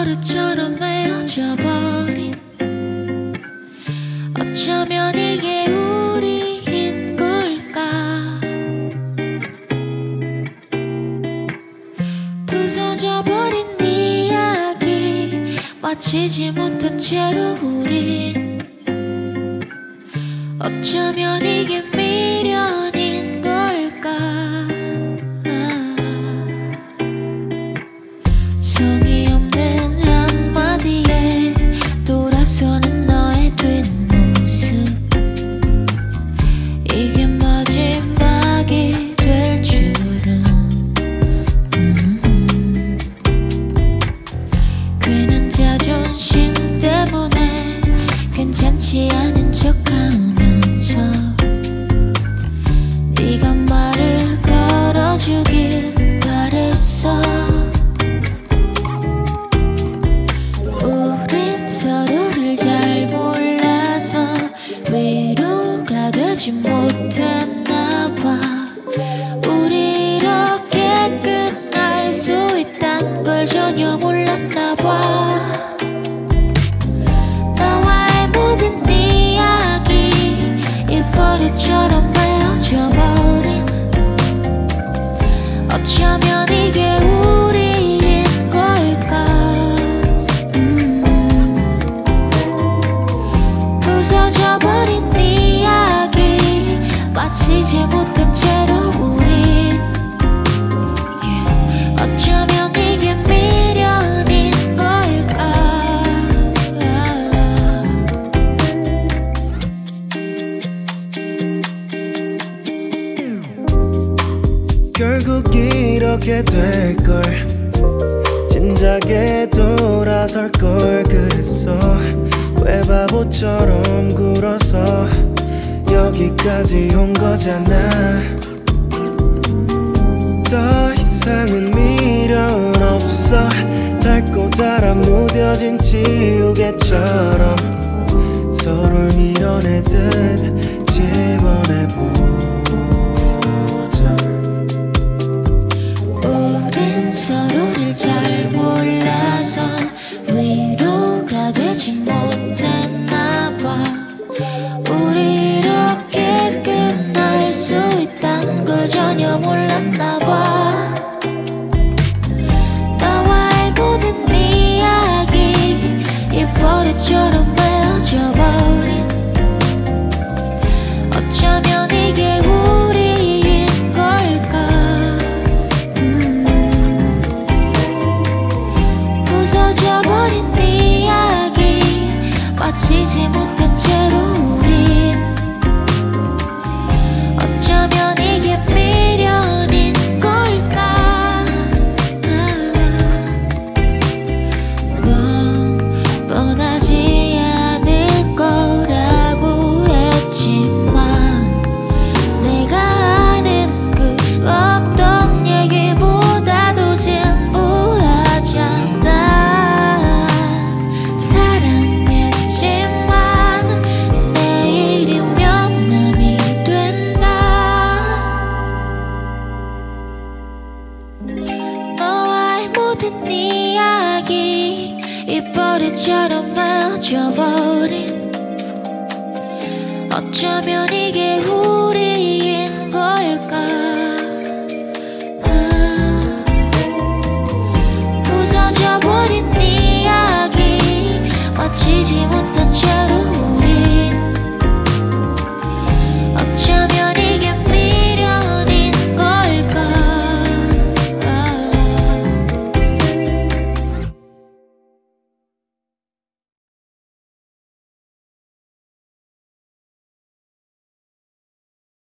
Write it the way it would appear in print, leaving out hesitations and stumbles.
버릇처럼 헤어져버린, 어쩌면 이게 우리인 걸까. 부서져버린 이야기 마치지 못한 채로 우린, 어쩌면 이게 미련인 걸까. 성의 없는 한마디에 돌아서는 너의 뒷모습, 이게 마지막이 될 줄은. 괜한 자존심 때문에 괜찮지 않은 척하면서 네가 말을 걸어주길 바랬어. 우린 서로를 잘 몰라서 위로가 되지 못했나 봐. 우리 이렇게 끝날 수 있단 걸 전혀 몰랐나 봐. 나와의 모든 이야기 이 버릇처럼 헤어져버린, 어쩌면 이게 우리인 걸까. 부서져버린 이야기 마치지 못한 채로 우린, 어쩌면 이게 미련인 걸까. 결국 이렇게 될걸, 진작에 돌아설걸 그랬어. 왜 바보처럼 굴어서 여기까지 온 거잖아. 더 이상은 미련 없어. 닳고 달아 무뎌진 지우개처럼 서로를 밀어내듯 지원해보자. 우린 서로를 잘 몰라서 위로가 되지 못했나 봐. 우리 이렇게 끝날 수 있단 걸 전혀 몰랐나 봐. 나와의 모든 이야기 이 버릇처럼 헤어져버린, 어쩌면 이게 우리인 걸까. 부서져버린 이야기 마치지 못한 채로 우린, 어쩌면 이게 미련인 걸까. 넌 원하지 않을 거라고 했지만 내가 아는 그 어떤 얘기보다도 진부하잖아. 사랑했지만 내일이면 남이 된다. 너와의 모든 이야기 이 버릇처럼 헤어져버린, 어쩌면 이게